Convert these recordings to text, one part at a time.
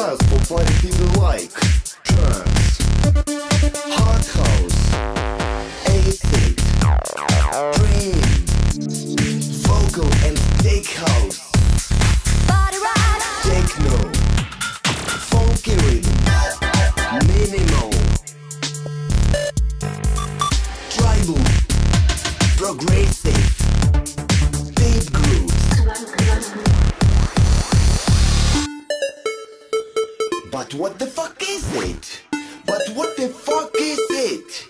styles for party people like trance, hard house, acid, dream, vocal and tech house, Body rock, techno, funky rhythm, minimal, tribal, progressive, deep grooves. But what the fuck is it? But what the fuck is it?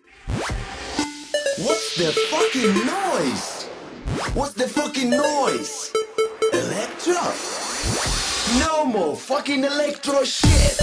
What's the fucking noise? What's the fucking noise? Electro? No more fucking electro shit!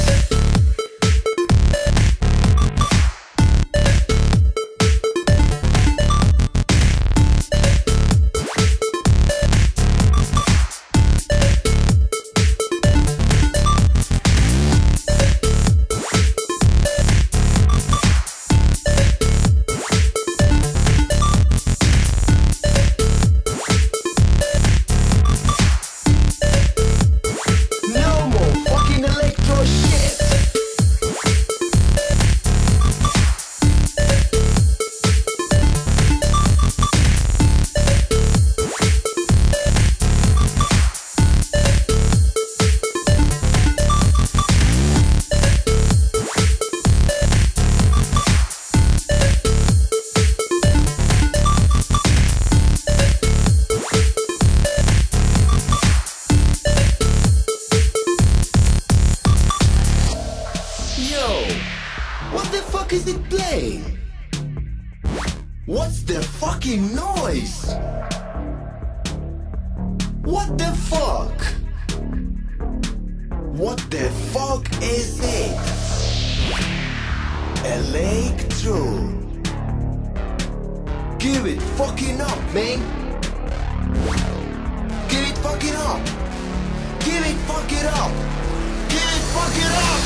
What the fuck is it playing? What's the fucking noise? What the fuck? What the fuck is it? Electro. Give it fucking up, man. Give it fucking up. Give it fucking up. Give it fucking up.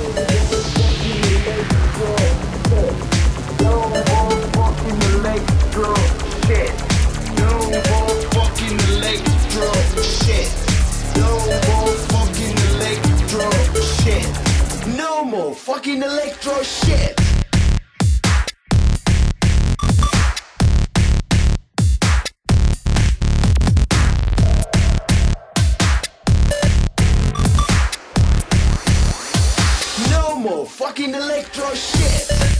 No more fucking electro shit. No more fucking electro shit. No more fucking electro shit. No more fucking electro shit. No more fucking electro shit.